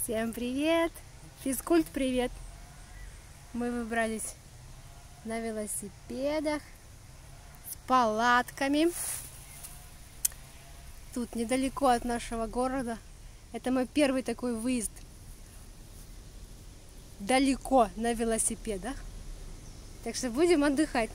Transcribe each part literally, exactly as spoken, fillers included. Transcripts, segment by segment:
Всем привет! Физкульт, привет! Мы выбрались на велосипедах с палатками. Тут недалеко от нашего города. Это мой первый такой выезд далеко на велосипедах. Так что будем отдыхать.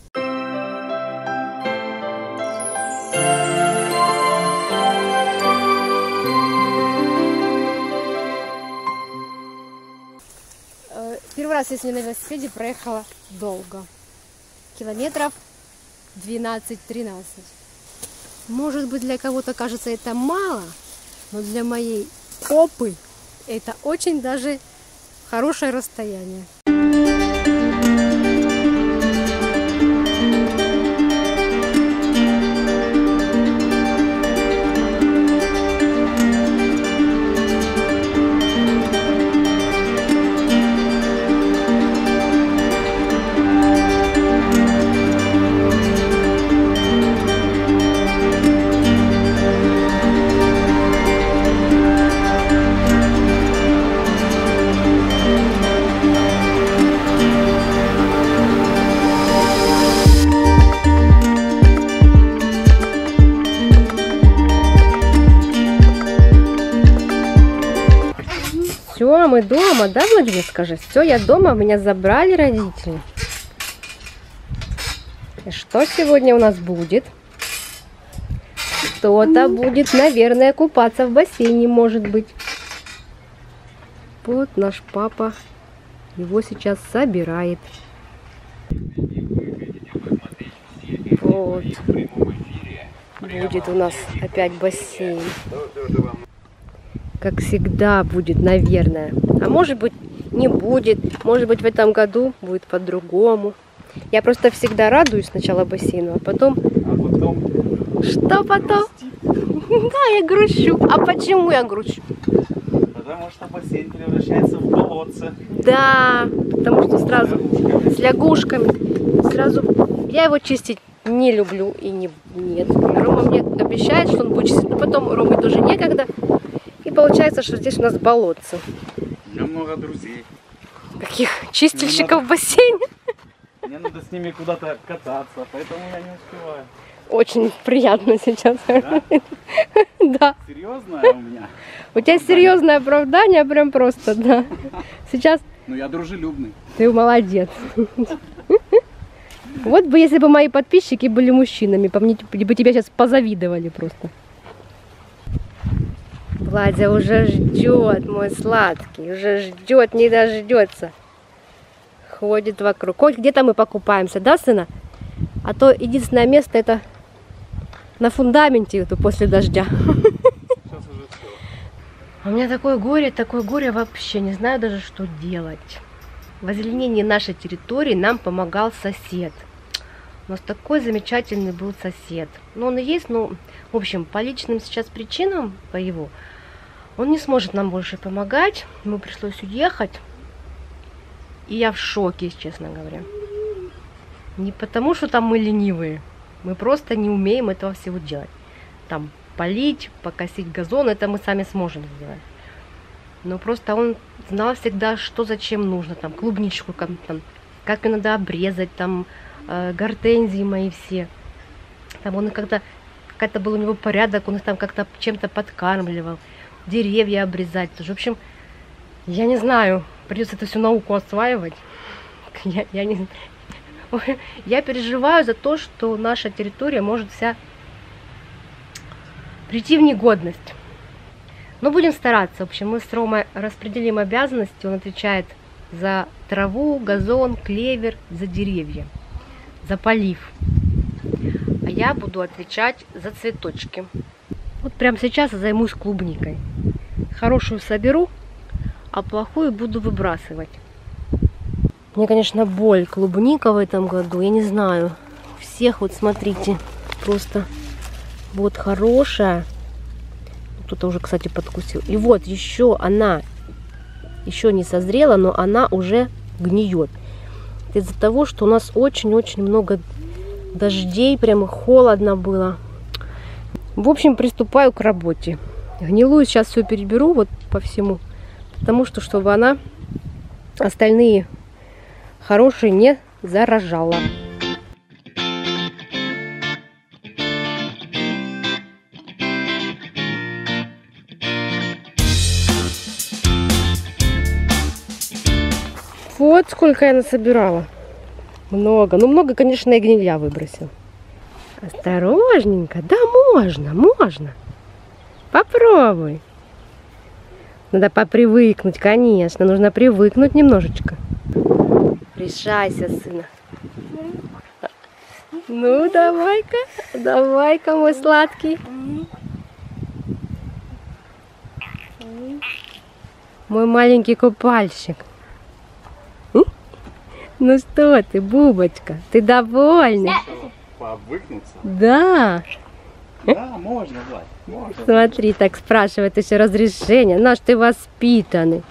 Первый раз я сегодня на велосипеде проехала долго. Километров двенадцать-тринадцать. Может быть, для кого-то кажется это мало, но для моей попы это очень даже хорошее расстояние. Все, мы дома, да, Владимир, скажи? Все, я дома, меня забрали родители. И что сегодня у нас будет? Кто-то будет, наверное, купаться в бассейне, может быть. Вот наш папа его сейчас собирает. Вот. Будет у нас опять бассейн. Как всегда будет, наверное. А может быть, не будет. Может быть, в этом году будет по-другому. Я просто всегда радуюсь сначала бассейну, а потом... А потом... Что потом? Да, я грущу. А почему я грущу? Потому что бассейн превращается в болотце. Да, потому что сразу с лягушками. Сразу... Я его чистить не люблю и не... нет. Рома мне обещает, что он будет чистить, но потом Роме тоже некогда. И получается, что здесь у нас болотце. У меня много друзей. Каких? Чистильщиков в бассейне? Мне надо с ними куда-то кататься, поэтому я не успеваю. Очень приятно сейчас. Да? Да. Серьезное у меня? У тебя серьезное оправдание, прям просто, да. Сейчас... Ну я дружелюбный. Ты молодец. Вот бы, если бы мои подписчики были мужчинами, по мне бы тебя сейчас позавидовали просто. Владя уже ждет, мой сладкий, уже ждет, не дождется. Ходит вокруг. Хоть где-то мы покупаемся, да, сына? А то единственное место это на фундаменте это после дождя. Сейчас уже все. У меня такое горе, такое горе вообще, не знаю даже, что делать. В озеленении нашей территории нам помогал сосед. У нас такой замечательный был сосед. Но он и есть, но, в общем, по личным сейчас причинам, по его, он не сможет нам больше помогать. Ему пришлось уехать. И я в шоке, честно говоря. Не потому, что там мы ленивые. Мы просто не умеем этого всего делать. Там полить, покосить газон, это мы сами сможем сделать. Но просто он знал всегда, что зачем нужно. Там клубничку, как, там, как ее надо обрезать, там э, гортензии мои все. Там он как-то, какой-то был у него порядок, он их там как-то чем-то подкармливал. Деревья обрезать тоже. В общем, я не знаю, придется эту всю науку осваивать. Я, я, не... я переживаю за то, что наша территория может вся прийти в негодность. Но будем стараться. В общем, мы с Ромой распределим обязанности. Он отвечает за траву, газон, клевер, за деревья, за полив. А я буду отвечать за цветочки. Вот прямо сейчас я займусь клубникой. Хорошую соберу, а плохую буду выбрасывать. Мне, конечно, боль клубника в этом году. Я не знаю. Всех вот смотрите. Просто вот хорошая. Кто-то уже, кстати, подкусил. И вот еще она еще не созрела, но она уже гниет. Из-за того, что у нас очень-очень много дождей, прямо холодно было. В общем, приступаю к работе. Гнилую сейчас все переберу вот по всему Потому что, чтобы она остальные хорошие не заражала. Вот сколько я насобирала. Много. Ну, много, конечно, и гнилья выбросил. Осторожненько. Да, можно, можно. Попробуй. Надо попривыкнуть, конечно. Нужно привыкнуть немножечко. Решайся, сына. Ну, давай-ка. Давай-ка, мой сладкий. Мой маленький купальщик. Ну что ты, Бубочка, ты довольный? Повыкнуться? Да. Да, можно, Влад, можно. Смотри, так спрашивает еще разрешение. Наш ты воспитанный.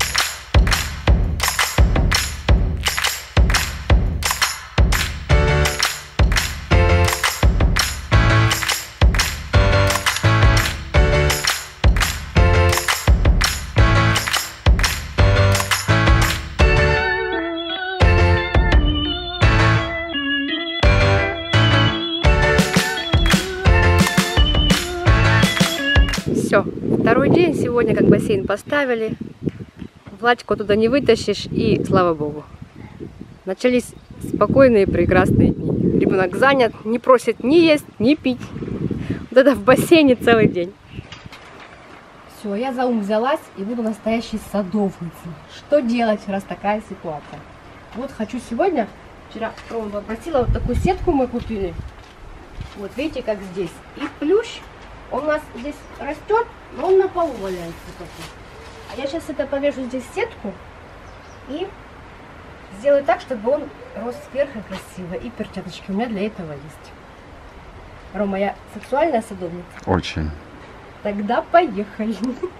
Все, второй день сегодня, как бассейн поставили. Владьку туда не вытащишь, и слава богу. Начались спокойные прекрасные дни. Ребенок занят, не просит ни есть, ни пить. Вот это в бассейне целый день. Все, я за ум взялась и буду настоящей садовницей. Что делать, раз такая ситуация? Вот хочу сегодня, вчера Рома попросила, вот такую сетку мы купили. Вот видите, как здесь. И плющ. Он у нас здесь растет, но он на полу валяется. А я сейчас это повешу здесь сетку и сделаю так, чтобы он рос сверху красиво. И перчаточки у меня для этого есть. Рома, я сексуальная садовница? Очень. Тогда поехали.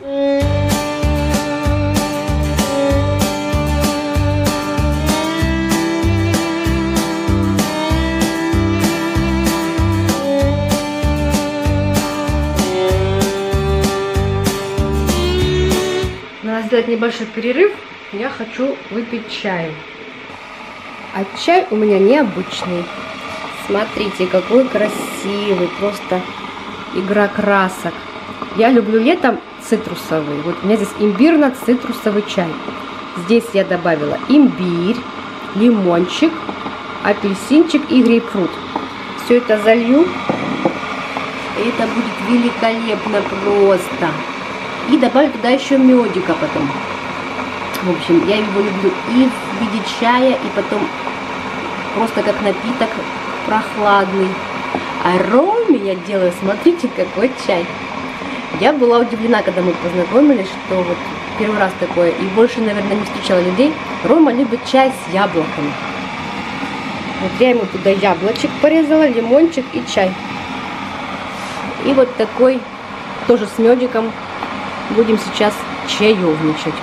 Надо сделать небольшой перерыв. Я хочу выпить чаю. А чай у меня необычный. Смотрите, какой красивый. Просто игра красок. Я люблю летом цитрусовый. Вот у меня здесь имбирно-цитрусовый чай. Здесь я добавила имбирь, лимончик, апельсинчик и грейпфрут. Все это залью. И это будет великолепно просто. И добавлю туда еще медика потом. В общем, я его люблю и в виде чая, и потом просто как напиток прохладный. А Роме я делаю, смотрите, какой чай. Я была удивлена, когда мы познакомились, что вот первый раз такое, и больше, наверное, не встречала людей. Рома любит чай с яблоками. Вот я ему туда яблочек порезала, лимончик и чай. И вот такой, тоже с медиком. Будем сейчас чаевничать.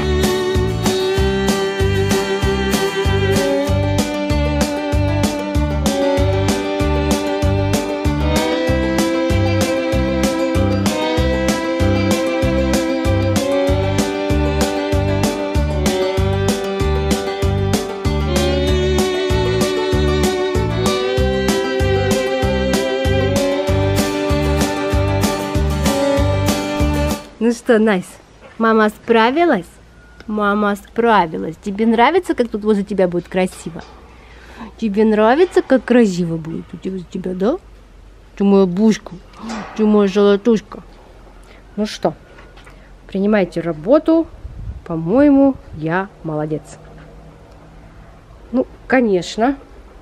Ну что, Найс, мама справилась? Мама справилась. Тебе нравится, как тут возле тебя будет красиво? Тебе нравится, как красиво будет у тебя, у тебя, да? Ты моя бушка, ты моя золотушка. Ну что, принимайте работу. По-моему, я молодец. Ну, конечно,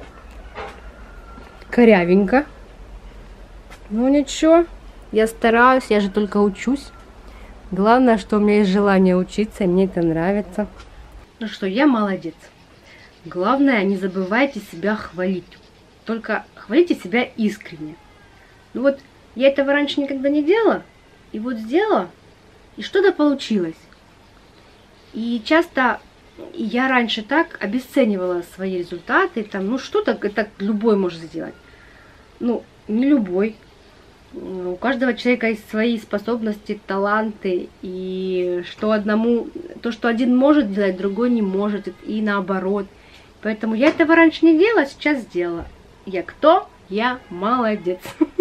корявенько. Ну ничего, я стараюсь, я же только учусь. Главное, что у меня есть желание учиться, и мне это нравится. Ну что, я молодец. Главное, не забывайте себя хвалить. Только хвалите себя искренне. Ну вот, я этого раньше никогда не делала, и вот сделала, и что-то получилось. И часто я раньше так обесценивала свои результаты, там, ну что-то, это любой может сделать. Ну, не любой. У каждого человека есть свои способности, таланты, и что одному то, что один может делать, другой не может, и наоборот. Поэтому я этого раньше не делала, сейчас сделала. Я кто? Я молодец.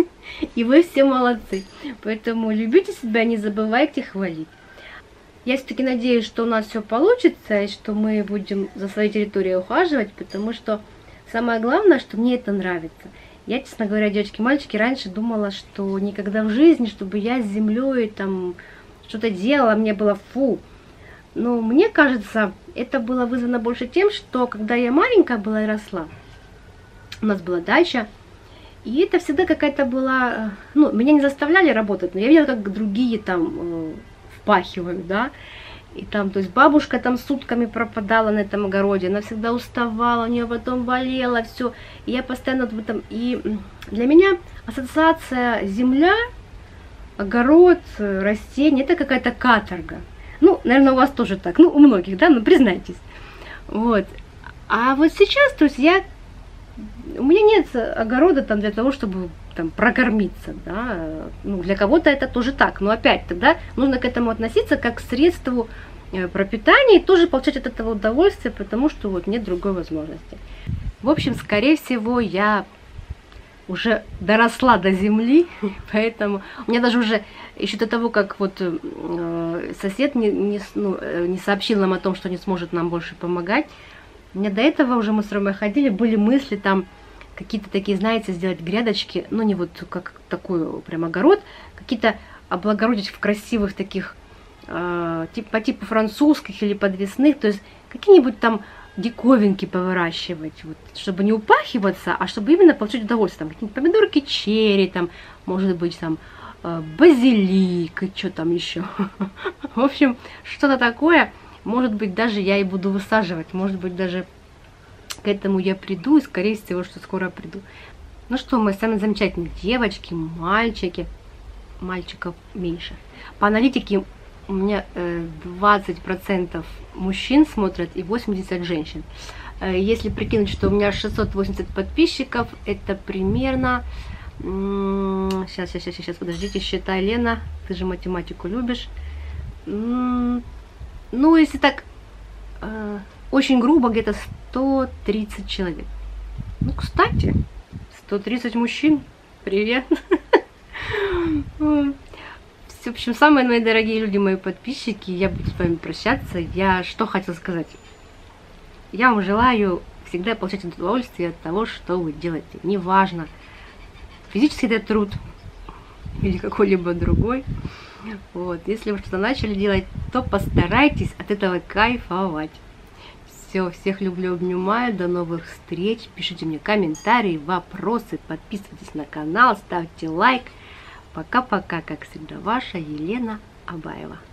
И вы все молодцы. Поэтому любите себя, не забывайте хвалить. Я все-таки надеюсь, что у нас все получится, и что мы будем за своей территорией ухаживать, потому что самое главное, что мне это нравится. Я, честно говоря, девочки, мальчики, раньше думала, что никогда в жизни, чтобы я с землей там что-то делала, мне было фу. Но мне кажется, это было вызвано больше тем, что когда я маленькая была и росла, у нас была дача, и это всегда какая-то была, ну, меня не заставляли работать, но я видела, как другие там э, впахивают, да, и там, то есть бабушка там сутками пропадала на этом огороде, она всегда уставала, у нее потом болело, все, и я постоянно в этом, и для меня ассоциация земля, огород, растения, это какая-то каторга. Ну, наверное, у вас тоже так, ну, у многих, да, ну, признайтесь. Вот. А вот сейчас, то есть я, у меня нет огорода там для того, чтобы там прокормиться, да, ну, для кого-то это тоже так, но опять тогда нужно к этому относиться как к средству пропитания и тоже получать от этого удовольствие, потому что вот нет другой возможности. В общем, скорее всего, я уже доросла до земли, поэтому у меня даже уже еще до того, как вот э, сосед не, не, ну, не сообщил нам о том, что не сможет нам больше помогать, у меня до этого уже мы с Ромой ходили, были мысли там какие-то такие, знаете, сделать грядочки, ну не вот как такой прям огород, какие-то облагородить в красивых таких, э, тип, по типу французских или подвесных, то есть какие-нибудь там диковинки повыращивать, вот, чтобы не упахиваться, а чтобы именно получить удовольствие. Там какие-нибудь помидорки черри, там, может быть, там, базилик и что там еще. В общем, что-то такое, может быть, даже я и буду высаживать, может быть, даже к этому я приду, и, скорее всего, что скоро приду. Ну что, мои самые замечательные девочки, мальчики, мальчиков меньше. По аналитике у меня двадцать процентов мужчин смотрят и восемьдесят процентов женщин. Если прикинуть, что у меня шестьсот восемьдесят подписчиков, это примерно... Сейчас, сейчас, сейчас, подождите, считай, Лена, ты же математику любишь. Ну, если так, очень грубо, где-то сто тридцать человек. Ну, кстати, сто тридцать мужчин, привет. В общем, самые мои дорогие люди, мои подписчики, я буду с вами прощаться. Я что хотела сказать? Я вам желаю всегда получать удовольствие от того, что вы делаете. Неважно, физический это труд или какой-либо другой. Вот. Если вы что-то начали делать, то постарайтесь от этого кайфовать. Все, всех люблю, обнимаю. До новых встреч. Пишите мне комментарии, вопросы, подписывайтесь на канал, ставьте лайк. Пока-пока, как всегда, ваша Елена Абаева.